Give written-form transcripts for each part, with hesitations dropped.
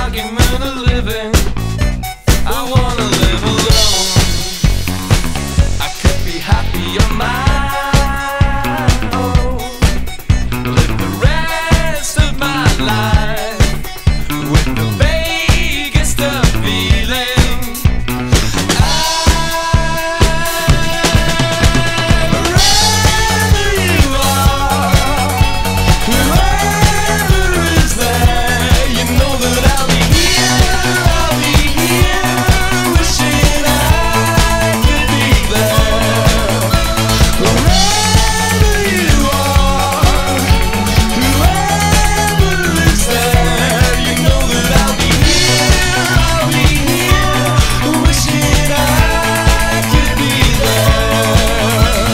argument of living. I wanna live alone. I could be happy on my own. Live the rest of my life with the vaguest of feelings. Wherever you are, whoever is there, you know that I'll be here, wishing I could be there. Wherever you are, whoever is there, you know that I'll be here, wishing I could be there.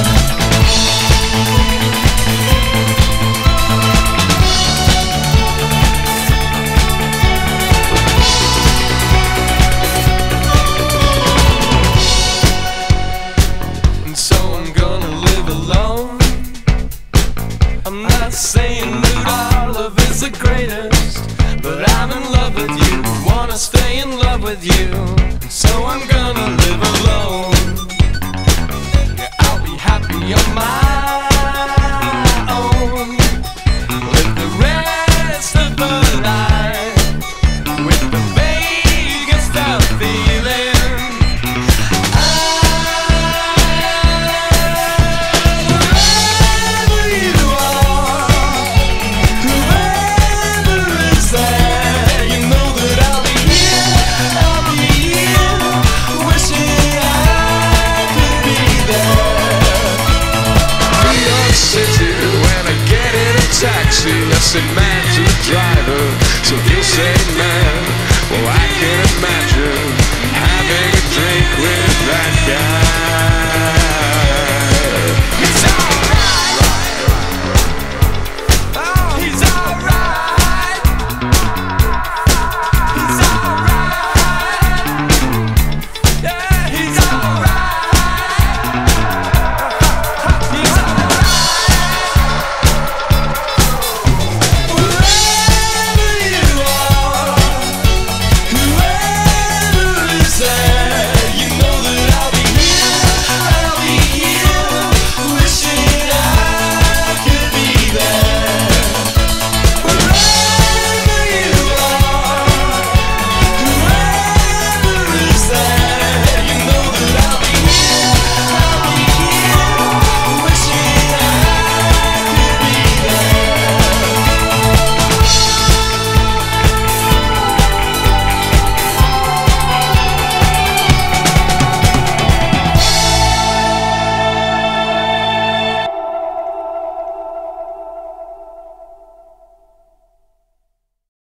And so I'm gonna live alone. I'm not saying that our love is the greatest, but I'm in love with you, wanna stay in love with you. And so I'm gonna live alone. Yeah, I'll be happy on my own. Live the rest of the life with the vaguest of feelings. Wherever you are, whoever is there, you know that I'll be here, wishing I could be there. New York City, when I get in a taxi, I say man to the driver, so he'll say man.